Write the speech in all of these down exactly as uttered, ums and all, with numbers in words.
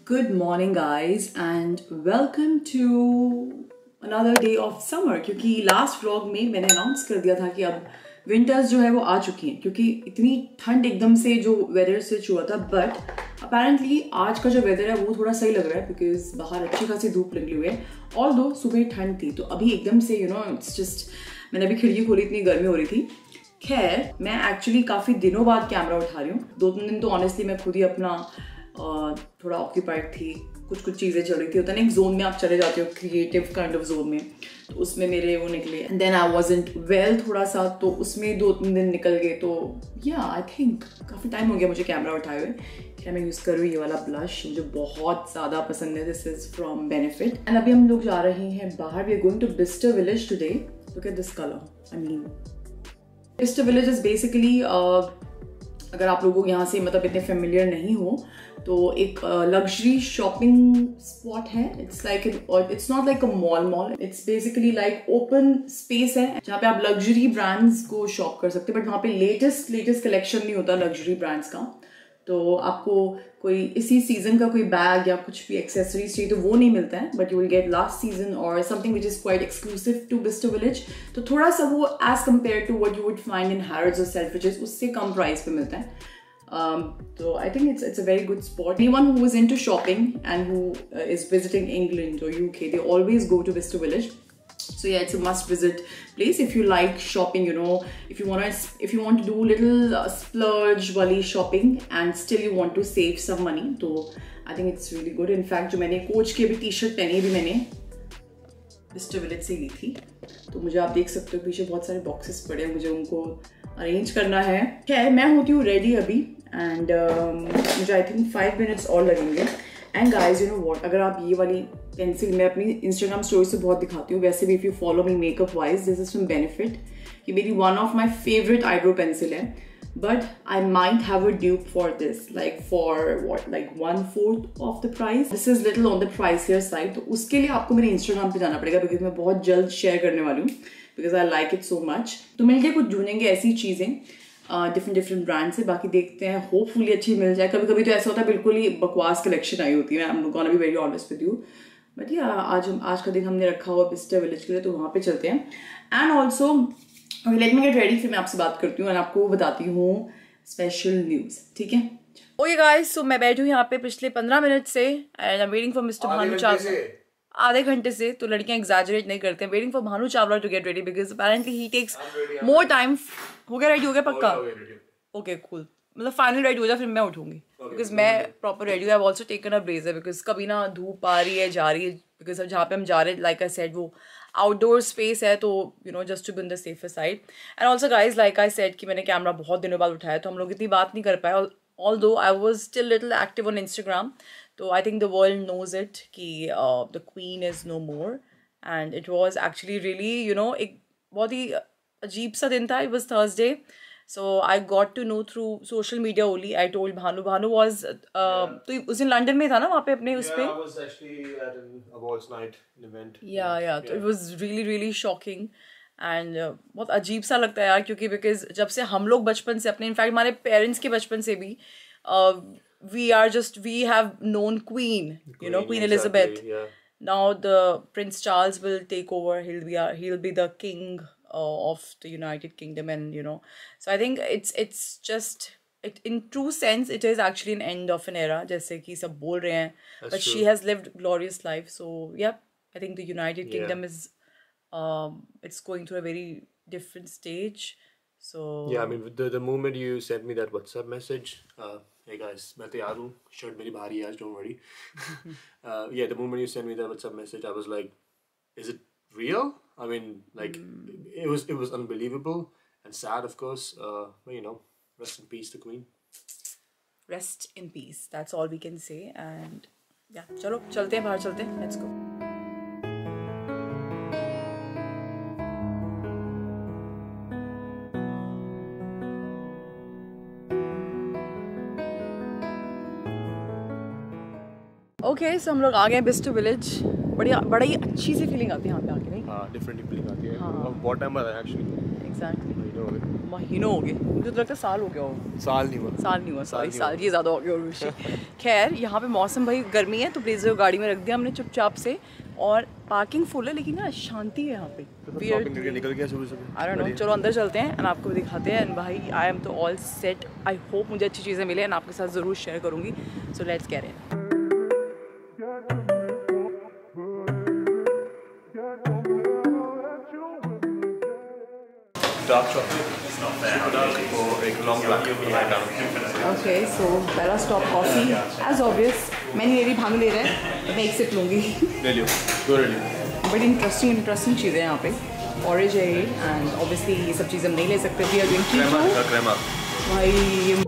Good morning guys and welcome to another day of summer क्योंकि last vlog में मैंने announce कर दिया था कि अब विंटर्स जो है वो आ चुकी हैं क्योंकि इतनी ठंड एकदम से जो वेदर स्विच हुआ था। बट अपेरेंटली आज का जो वेदर है वो थोड़ा सही लग रहा है बिकॉज बाहर अच्छी खासी धूप निकली हुई है। ऑल दो सुबह ठंड थी तो अभी एकदम से यू नो इट्स जस्ट मैंने अभी खिड़की खोली, इतनी गर्मी हो रही थी। खैर मैं एक्चुअली काफ़ी दिनों बाद कैमरा उठा रही हूँ। दो तीन दिन तो ऑनेस्टली मैं खुद ही अपना Uh, थोड़ा ऑक्यूपाइड थी, कुछ कुछ चीज़ें चल रही थी। होता है ना एक जोन में आप चले जाते हो, क्रिएटिव काइंड ऑफ जोन में, तो उसमें मेरे वो निकले। And then I wasn't well थोड़ा सा, तो उसमें दो तीन दिन निकल गए। तो या आई थिंक काफ़ी टाइम हो गया मुझे कैमरा उठाए हुए। क्या मैं यूज़ करूँ ये वाला ब्लश, मुझे बहुत ज़्यादा पसंद है। This is from Benefit. And अभी हम लोग जा रहे हैं बाहर। We are going to Bicester Village today. Look at this colour, I mean Bicester Village is basically, अगर आप लोगों को यहाँ से मतलब इतने फेमिलियर नहीं हो तो एक लग्जरी शॉपिंग स्पॉट है। It's like it's not like a mall mall it's basically like open space है जहाँ पे आप लग्जरी ब्रांड्स को शॉप कर सकते हैं। बट वहाँ पे लेटेस्ट लेटेस्ट कलेक्शन नहीं होता लग्जरी ब्रांड्स का। तो आपको कोई इसी सीजन का कोई बैग या कुछ भी एक्सेसरीज चाहिए तो वो नहीं मिलता है। But you will get last season और something which is quite exclusive to Bicester Village. तो थोड़ा सा वो as compare to what you would find in Harrods और सेल्फ्रिजेस उससे कम प्राइस पे मिलता है। Um, so I think it's it's a very good spot. Anyone who is into shopping and who uh, is visiting England or U K, they always go to Bicester Village. So yeah, it's a must visit place if you like shopping. You know, if you want to if you want to do little uh, splurge wali shopping and still you want to save some money, so I think it's really good. In fact, जो मैंने coach की अभी T shirt पहनी भी मैंने Bicester village से ली थी। तो मुझे आप देख सकते हो पीछे बहुत सारे बॉक्सेस पड़े हैं, मुझे उनको अरेंज करना है। खैर मैं होती हूँ रेडी अभी एंड uh, मुझे आई थिंक फाइव मिनट्स और लगेंगे। And guys you know what, अगर आप ये वाली पेंसिल मैं अपनी इंस्टाग्राम स्टोरी से बहुत दिखाती हूँ, वैसे भी if you follow me makeup wise, this is from Benefit. ये मेरी one of my favourite eyebrow pencil है। But I might have a dupe for this like for what like one fourth of the price. This is little on the pricier side. तो उसके लिए आपको मेरे Instagram पे जाना पड़ेगा because मैं बहुत जल्द शेयर करने वाली हूँ because I like it so much. तो मिलके कुछ ढूंढेंगे ऐसी चीज़ें डिफरेंट डिफरेंट ब्रांड से। बाकी देखते हैं, होपफुली अच्छी मिल जाए। कभी कभी तो ऐसा होता है बिल्कुल ही बकवास कलेक्शन आई होती है। I am gonna be very honest with you. But yeah आज हम आज का दिन हमने रखा हुआ बिस्टर विलेज के लिए, तो वहाँ पे चलते हैं। And also let me get ready, फिर मैं आपसे बात करती हूँ और आपको बताती हूँ स्पेशल न्यूज़। ठीक है ओके गाइस, सो मैं बैठी हूँ यहाँ पे पिछले पंद्रह मिनट से and I am waiting for mister Bhanu Chawla. आधे घंटे से। तो लड़कियां एग्जैजरेट नहीं करते हैं। Waiting for Bhanu Chawla to get ready because apparently he takes more time. हो गया रेडी? हो गया पक्का? Okay cool. मतलब फाइनल रेडी हो जाए फिर मैं उठूंगी बिकॉज मैं प्रॉपर रेडी हूँ। I have also taken a blazer because कभी ना धूप आ रही है जा रही है बिकॉज जहाँ पे हम जा रहे हैं लाइक आई सेड वो आउटडोर स्पेस है, तो you know just to be in the safer side. And also guys like I said कि मैंने कैमरा बहुत दिनों बाद उठाया तो हम लोग इतनी बात नहीं कर पाए। although I was still little active on Instagram, so I think the world knows it कि uh, the queen is no more and it was actually really you know एक बहुत ही अजीब सा दिन था। It was Thursday, so I got to know through social media only. I told Bhanu. Bhanu was uh, yeah. तो उस दिन London में था ना वहाँ पे अपने उस पे? Yeah, I was actually at an awards night event. Yeah, yeah. yeah. So it was really really shocking. And uh, बहुत अजीब सा लगता है यार क्योंकि बिकॉज जब से हम लोग बचपन से अपने इनफैक्ट हमारे पेरेंट्स के बचपन से भी we are just we have known queen you know queen Elizabeth. Now the prince Charles will take over, he will be he will be the king of the United Kingdom and you know so I think it's it's just it in true sense it is actually an end of an era जैसे कि सब बोल रहे हैं। But she has lived glorious life. So yeah I think the United Kingdom is Um, it's going through a very different stage. So yeah, I mean the the moment you sent me that WhatsApp message, uh, hey guys, मैं तैयार हूँ, shirt मेरी भारी है आज, don't worry. uh, yeah, the moment you sent me that WhatsApp message, I was like, is it real? I mean, like mm. it was it was unbelievable and sad, of course. Uh, but you know, rest in peace, the queen. Rest in peace. That's all we can say. And yeah, चलो चलते हैं बाहर चलते हैं. Let's go. Okay okay, so so हम लोग आ गए Bicester village बढ़िया बड़ा ही अच्छी सी फीलिंग आती है यहाँ पे आके नहीं? हाँ डिफरेंट फीलिंग आती है। हाँ। बहुत टाइम बाद आया एक्चुअली। एग्जैक्टली महीनों हो गए। महीनों हो गए, मुझे तो लगता है साल हो गया हो। साल नहीं हुआ साल नहीं हुआ सॉरी, नहीं साल ये ज़्यादा हो गया उर्वशी। खैर यहाँ पे मौसम भाई गर्मी है तो ब्लेजर गाड़ी में रख दिया हमने चुपचाप से, और पार्किंग फुल है लेकिन ना शांति है यहाँ पे। शॉपिंग निकल गया सुबह सुबह। आई डोंट नो, चलो अंदर चलते हैं एंड आपको भी दिखाते हैं। एंड भाई आई एम तो ऑल सेट, आई होप मुझे अच्छी चीज़ें मिले एंड आपके साथ ज़रूर शेयर करूँगी। So let's get it. Dark chocolate. It's not bad. Or a long black coffee. Okay, so पहला stop coffee. As obvious, मैं नहीं ले रही, भांग ले रहे हैं, मैं एक सिप लूँगी। ले लियो, दो ले लियो। बड़ी इंटरेस्टिंग इंटरेस्टिंग चीज़ें हैं यहाँ पे। ऑरेंज है ये एंड ऑब्वियसली ये सब चीज़ें हम नहीं ले सकते थे। अगेन कीटो क्रेमा भाई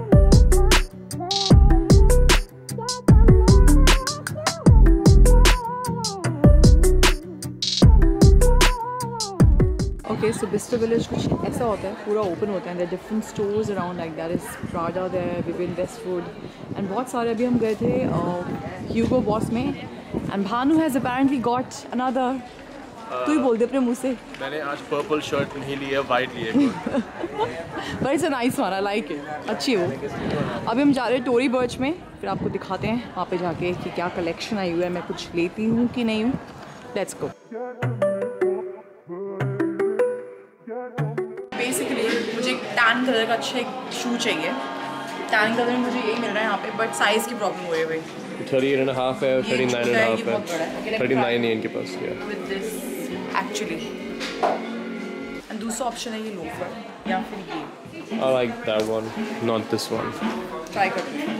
ओके। सो बिस्टर विलेज कुछ ऐसा होता है, पूरा ओपन होता है, there different stores around like that is Prada there, Vivienne Westwood and बहुत सारे। अभी हम गए थे ह्यूगो बॉस में and Bhanu has apparently got another. तू ही बोल दे अपने मुंह से। मैंने आज पर्पल शर्ट नहीं ली है, वाइट ली है। But it's a nice one, I like it, अच्छी है वो। अभी हम जा रहे हैं टोरी बर्च में, फिर आपको दिखाते हैं वहाँ पे जाके कि क्या कलेक्शन आई हुई है, मैं कुछ लेती हूँ कि नहीं हूँ। Let's go. बेसिकली मुझे एक टैन कलर का अच्छा एक शू चाहिए। टैन कलर में मुझे यही मिल रहा है यहाँ पे, बट साइज़ की प्रॉब्लम हो रही है। थर्टी एट एंड हाफ है, थर्टी नाइन एंड हाफ बहुत बड़ा है, है। थर्टी नाइन है इनके पास। विद दिस एक्चुअली एंड दूसरा ऑप्शन है ये लोफर या फिर ये। I like that one, not this one. Try करते हैं।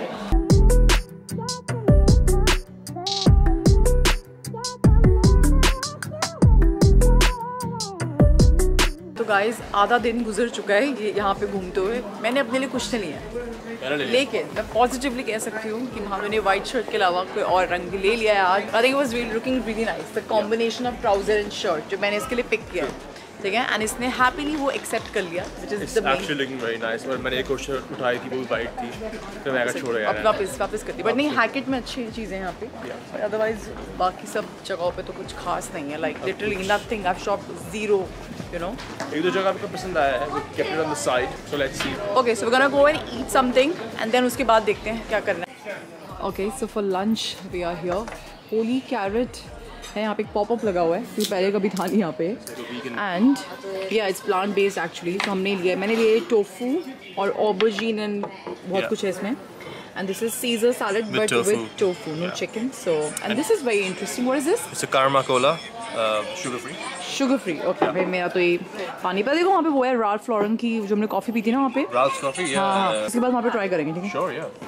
तो गाइस आधा दिन गुजर चुका है ये यहाँ पे घूमते हुए। मैंने अपने लिए कुछ नहीं लिया, लेकिन मैं पॉजिटिवली कह सकती हूँ कि भानु ने वाइट शर्ट के अलावा कोई और रंग भी ले लिया है आज। I think it was really looking really nice, the combination of trouser and shirt जो मैंने इसके लिए पिक किया, ठीक है। एंड इसने हैप्पीली वो एक्सेप्ट कर लिया, which is the main. Actually looking very nice. और मैंने एक और शर्ट उठाई थी, वो भी वाइट थी, फिर मैं आकर छोड़ गया। अब वापस वापस करती, बट नहीं हैकेट में अच्छी चीज़ें हैं यहाँ पे, बट अदरवाइज बाकी सब जगहों पे तो कुछ खास नहीं है। Like literally nothing, I have shopped zero, you know. एक दो जगह आपको पसंद आया है, we kept it on the side, so let's see. Okay, so we gonna go and eat something and then उसके बाद देखते हैं क्या करना है। Okay, so for lunch we are here. Holy Carrot है यहाँ पे, एक पॉपअप लगा हुआ है क्योंकि पहले कभी था नहीं यहाँ पे। एंड या इट्स प्लांट बेस्ड एक्चुअली, तो हमने लिया, मैंने लिया टोफू और ऑबरजीन एंड बहुत Yeah. कुछ है इसमें। And this is Caesar salad but with tofu, no chicken. So and this is very interesting. What is this? It's a Karma Cola, sugar free. Sugar free. Okay भाई, मेरा तो ये पानी पर देखो वहाँ पे वो है राल्फ लॉरेन की जो हमने कॉफ़ी पी थी ना वहाँ पे। राल्फ कॉफी, या हाँ, उसके बाद वहाँ पे ट्राई करेंगे, ठीक है? श्योर, या।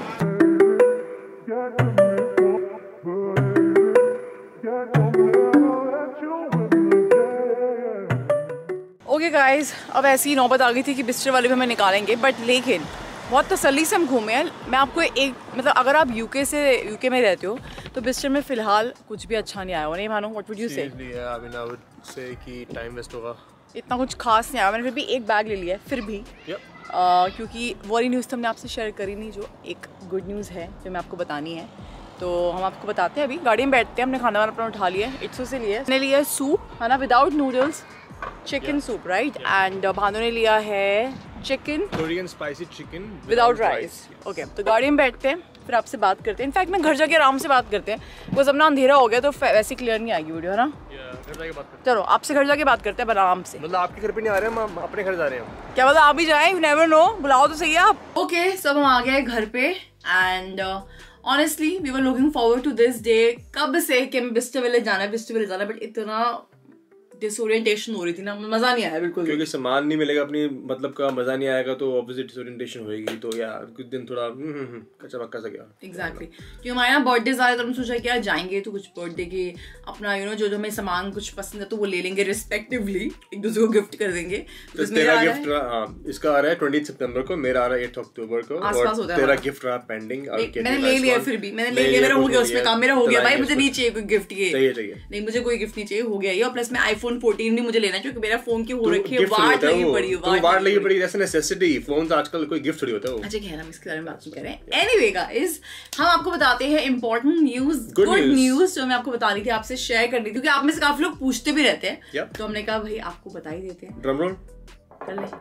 ओके गाइस, अब ऐसी नौबत आ गई थी कि बिस्तर वाले भी हमें निकालेंगे, बट लेकिन बहुत तसल्ली से हम घूमे हैं। मैं आपको एक मतलब अगर आप यूके से यूके में रहते हो तो बिस्तर में फ़िलहाल कुछ भी अच्छा नहीं आया हो, नहीं मानो? What would you say? Seriously, yeah, I mean, I would say कि टाइम वेस्ट होगा। इतना कुछ खास नहीं आया। मैंने फिर भी एक बैग ले लिया है, फिर भी Yep. uh, क्योंकि वही न्यूज़ तो हमने आपसे शेयर करी नहीं, जो एक गुड न्यूज़ है जो मैं आपको बतानी है, तो हम आपको बताते हैं। अभी गाड़ी में बैठते हैं, हमने खाना वाना अपना उठा लिया है। इट्सो से लिया है, मैंने लिया है सूप, है ना, without noodles, chicken soup, right. And Bhanu ने लिया है chicken Korean spicy chicken without rice. Okay, तो गाड़ी में बैठते हैं, फिर आपसे बात करते हैं। इनफैक्ट मैं घर जाके आराम से बात करते हैं, बिकॉज अब ना अंधेरा हो गया तो वैसे क्लियर नहीं आएगी वीडियो, है ना। चलो आपसे घर जाके बात करते हैं आराम से। मतलब आपके घर पे नहीं आ रहे हैं, हम अपने घर जा रहे हैं। क्या पता आप भी जाएं, यू नेवर नो, बुलाओ तो सही आप। ओके, सब हम आ गए घर पे and honestly we were looking forward to this day कब से कि मैं बिस्टर विलेज जाना है, बिस्टर विलेज जाना है, बट इतना डिसोरिएंटेशन हो रही थी ना, मजा नहीं आया बिल्कुल। क्योंकि सामान नहीं मिलेगा अपनी मतलब का, मजा नहीं आएगा, तो ऑब्वियसली डिसोरिएंटेशन होएगी। तो यार कुछ दिन थोड़ा कच्चा पक्का सा गया। एग्जैक्टली, क्योंकि हमारे यहाँ बर्थडेज आ रहे तो हम सोचा कि यार जाएंगे तो कुछ बर्थडे के अपना यू नो जो जो हमें सामान कुछ पसंद है तो वो ले लेंगे, रिस्पेक्टिवली एक दूसरे को गिफ्ट कर देंगे। तो तेरा गिफ्ट हाँ इसका आ रहा है ट्वेंटी सितंबर को, मेरा आ रहा है एट अक्टूबर को, और तेरा गिफ्ट रहा पेंडिंग। मैंने ले लिया, फिर भी मैंने ले लिया, मेरा हो गया उसमें काम, मेरा हो गया भाई, मुझे नहीं चाहिए कोई गिफ्ट। ये चाहिए चाहिए नहीं, मुझे कोई गिफ्ट नहीं चाहिए, हो गया ये। और प्लस में आईफोन आईफोन फोर्टीन भी मुझे लेना है क्योंकि मेरा फोन की हो रखी है वाट लगी पड़ी है, वाट लगी पड़ी है, नेसेसिटी। फोन आजकल कोई गिफ्ट थोड़ी होता है वो। अच्छा खैर हम इसके बारे में बात नहीं कर रहे हैं। एनीवे गाइस, हम आपको बताते हैं इंपॉर्टेंट न्यूज, गुड न्यूज जो मैं आपको बता रही थी, आपसे शेयर कर रही थी क्योंकि आप में से काफी लोग पूछते भी रहते हैं। yep. तो हमने कहा भाई आपको बता ही देते हैं। ड्रम रोल कर ले।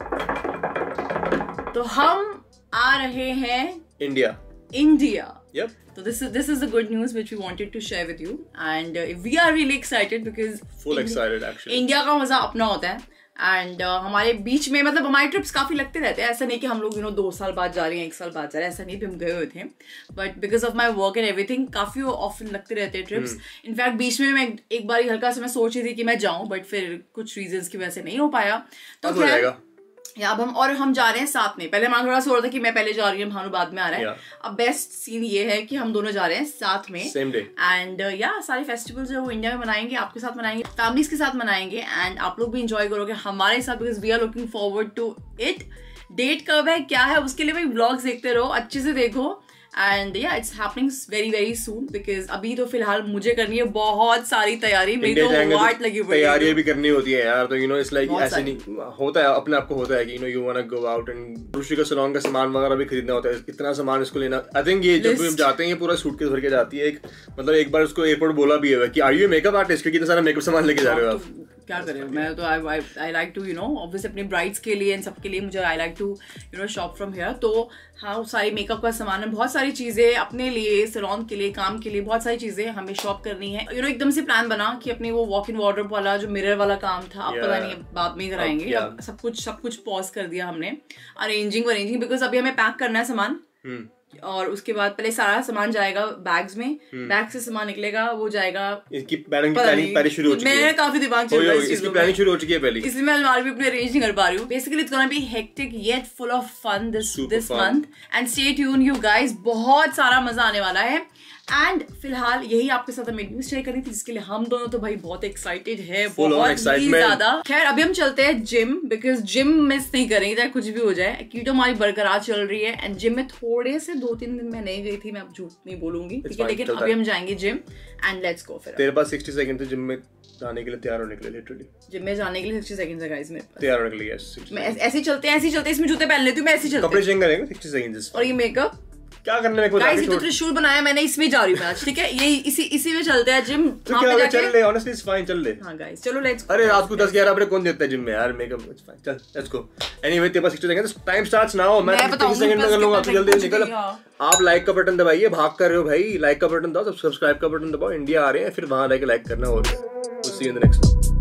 तो हम आ रहे हैं India India Yep. So this is this is the good news which we wanted to share with you, and uh, we are really excited because full excited actually. India का मजा अपना होता है एंड uh, हमारे बीच में मतलब हमारे trips काफी लगते रहते हैं। ऐसा नहीं कि हम लोग यू नो दो साल बाद जा रहे हैं, एक साल बाद जा रहे हैं, ऐसा नहीं भी हम गए हुए थे, but because of my work and everything काफी ऑफन लगते रहते हैं ट्रिप्स। इनफैक्ट बीच में मैं एक बार हल्का सा मैं सोच रही थी कि मैं जाऊं, बट फिर कुछ रीजंस की वजह से नहीं हो पाया। तो खैर या अब हम और हम जा रहे हैं साथ में। पहले हमारा थोड़ा सा हो रहा था कि मैं पहले जा रही हूँ, भानु बाद में आ रहा है। yeah. अब बेस्ट सीन ये है कि हम दोनों जा रहे हैं साथ में सेम डे एंड या सारे फेस्टिवल्स जो वो इंडिया में मनाएंगे, आपके साथ मनाएंगे, फैमिलीज के साथ मनाएंगे एंड आप लोग भी इंजॉय करोगे हमारे साथ, because we are looking forward to it. Date कब है क्या है उसके लिए भाई ब्लॉग्स देखते रहो, अच्छे से देखो एंड या it's happening very very soon, because अभी तो फिलहाल मुझे करनी है बहुत सारी तैयारी, मेरी तो वाट लगी हुई है। तैयारी भी करनी होती है यार, तो यू नो इट्स लाइक ऐसे नहीं होता है, अपने आप को होता है कि you know you want to go out and Rishi का सलोन का सामान वगैरह भी खरीदना होता है, इतना सामान इसको लेना। आई थिंक ये जब हम जाते हैं ये पूरा सूटकेस भर के जाती है। एक मतलब एक बार उसको एयरपोर्ट बोला भी है कि आर यू मेकअप आर्टिस्ट, क्योंकि इतना सारा मेकअप सामान लेके जा रहे हो आप। क्या करें, मैं तो I I like to you know obviously अपनी ब्राइड्स के लिए एंड सबके लिए मुझे I like to you know shop from here. तो हाँ सारी मेकअप का सामान है, बहुत सारी चीजें अपने लिए, सैलून के लिए, काम के लिए, बहुत सारी चीजें हमें शॉप करनी है। यू नो एकदम से प्लान बना कि अपनी वो वॉक इन वार्डरोब वाला जो मिरर वाला काम था, अब पता नहीं बाद में कराएंगे। yeah. अब सब कुछ सब कुछ पॉज कर दिया हमने, अरेंजिंग अरेंजिंग बिकॉज अभी हमें पैक करना है सामान। hmm. और उसके बाद पहले सारा सामान जाएगा बैग्स में, बैग से सामान निकलेगा, वो जाएगा। इसकी प्लानिंग पहले शुरू हो चुकी है, मेरा काफी दिमाग चल रहा है, इसकी प्लानिंग शुरू हो चुकी है पहले, इसलिए मैं अलमारी भी अपनी अरेंज नहीं कर पा रही हूँ। Basically it's gonna be hectic yet full of fun this this month and stay tune you guys, बहुत सारा मजा आने वाला है। एंड फिलहाल यही आपके साथ हमें न्यूज शेयर करी थी जिसके लिए हम दोनों तो भाई बहुत एक्साइटेड है, बहुत ही ज्यादा। खैर अभी हम चलते हैं जिम, बिकॉज जिम मिस नहीं करेंगे चाहे कुछ भी हो जाए। कीटो हमारी बरकरार चल रही है एंड जिम में थोड़े से दो तीन दिन मैं नहीं गई थी, मैं अब झूठ नहीं बोलूंगी, ठीक है, लेकिन अभी हम जाएंगे जिम एंड लेट्स गो। फिर तेरे पास साठ सेकंड थे जिम में जाने के लिए, तैयार होने के लिए, लिटरली जिम में जाने के लिए साठ सेकंड है गाइस मेरे पास, तैयार होने के लिए। मैं ऐसे ही चलते हैं, ऐसे ही चलते हैं, इसमें जूते पहन लेती हूं मैं, ऐसे ही चलते हैं, कपड़े चेंज करेंगे साठ सेकंड। और ये मेकअप क्या करने में गाइस, ये तो त्रिशूल बनाया मैंने, इसमें जा रही हूं मैं आज, ठीक है, यही इसी इसी में चलते हैं जिम। वहां पे जाके चल ले, ऑनेस्टली इट्स फाइन, चल ले। हां गाइस चलो लेट्स। अरे रात को दस ग्यारह बजे कौन देता है जिम में यार मेकअप, इट्स फाइन, चल लेट्स गो। एनीवे तेरे पास साठ सेकंड, टाइम स्टार्ट्स नाउ, मैं तीस सेकंड में कर लूंगा, तू जल्दी निकल। आप लाइक का बटन दबाइए, भाग कर रहे हो भाई, लाइक का बटन दबाओ, सब्सक्राइब का बटन दबाओ, इंडिया आ रहे हैं, फिर वहां जाके लाइक करना। और see you in the next.